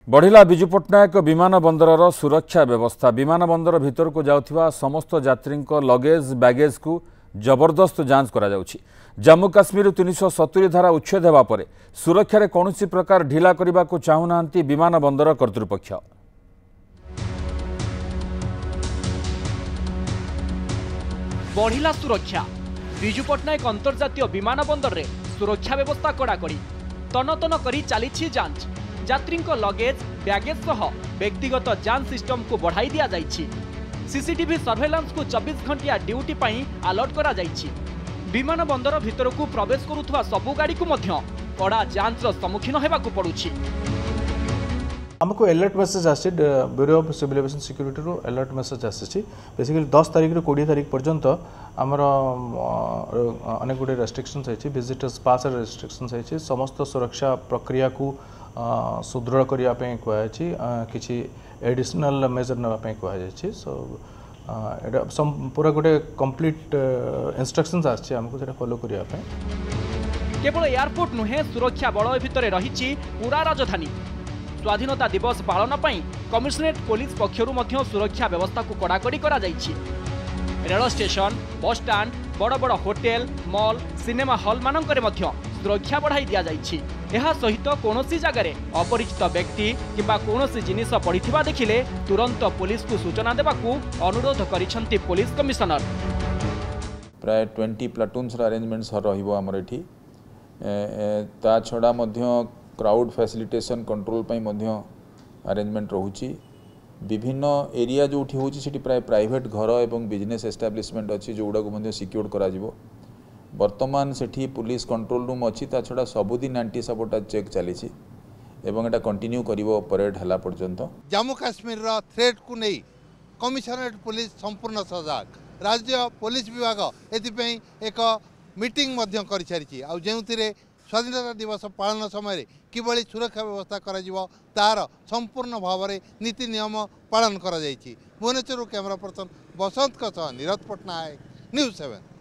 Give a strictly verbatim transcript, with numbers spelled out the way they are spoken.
बढ़िला विजु पट्टनायक विमान बंदर सुरक्षा व्यवस्था। विमान बंदर भितर को जाउथिबा समस्त यात्री लगेज बैगेज को जबरदस्त जांच करा जाउछि। जम्मू काश्मीर तीन सौ सतुरी धारा उच्छेद हेबा परे सुरक्षा रे कौनसी प्रकार ढिला करने को चाहूनाहांती विमान बंदर कर्तृपक्ष। बढ़िला सुरक्षा। विजु पट्टनायक अंतर्जातीय विमान बंदर रे सुरक्षा व्यवस्था कड़ाकड़ी तन तन करी चली जांच। यात्री लगेज बैगेज सह व्यक्तिगत जांच सिस्टम को बढ़ाई दिया जाइछि। सीसीटीवी सर्वेलांस को चौबीस घंटिया ड्यूटी पाई अलर्ट करा जाइछि। विमान बंदर भितर को प्रवेश करुथुवा सबु गाड़ी को मध्य कड़ा जांच सम्मुखीन हेबाकु पड़ुछि। हमको अलर्ट मेसेज आसी bureau of civil aviation security रो अलर्ट मेसेज आसी। बेसिकली दस तारीख रे बीस तारीख पर्यंत आमर अनेक गुड़े रेस्ट्रिक्शंस है, विजिटर्स पास रेस्ट्रिक्शंस है। समस्त सुरक्षा प्रक्रिया को सुदृढ़ करने कहुई किसी एडिशनल मेजर नापी कहुई। सो एटा पूरा गोटे कंप्लीट इंस्ट्रक्शंस आछि हमको सेटा फॉलो करने। केवल एयरपोर्ट नुहे सुरक्षा बल भितर रही पूरा राजधानी। स्वाधीनता दिवस पालन पर कमिशनरेट पुलिस पक्षरु मध्य सुरक्षा व्यवस्था को कड़ाकड़ी करा जाइछि। रेल स्टेशन, बस स्टैंड, बड़ बड़ होटेल, मॉल, सिनेमा हॉल मानकरे मध्य सुरक्षा बढ़ाई दिया जाइछि। एहा सहित कोनोसी जगह अपरिचित व्यक्ति किंबा कोनोसी जिनिस पड़िथिबा देखिले तुरंत पुलिस को सूचना देबाकू अनुरोध करिसंती पुलिस कमिशनर। प्राय ट्वेंटी प्लाटून्स अरेंजमेंट्स रहिबो हमर एठी। ता छड़ा मध्य क्राउड फैसिलिटेशन कंट्रोल पई मध्य अरेंजमेंट रहुची। विभिन्न एरिया जो उठी होची सिटी प्राय प्राइवेट घर एवं बिजनेस एस्टाब्लिशमेंट अच्छी जो गुड़ा को सिक्योर करा जिवो। वर्तमान सेठी पुलिस कंट्रोल रूम अच्छी। ता छड़ा सबुदिन एंटी सबोटाज चेक चली एवं एटा कंटिन्यू करिवो परेड हला पर्यंत। जम्मू काश्मीर रा थ्रेट को नहीं कमिशनरेट पुलिस संपूर्ण सजग। राज्य पुलिस विभाग एथिपई एक मीटिंग मध्य करि सारिछि। आ जेउथिरे स्वाधीनता दिवस पालन समय किभली सुरक्षा व्यवस्था करा जिवो तार संपूर्ण भाव में नीति नियम पालन करा जाइछि। Bhubaneswar camera person Basant Neeraj Pattnaik, news seven.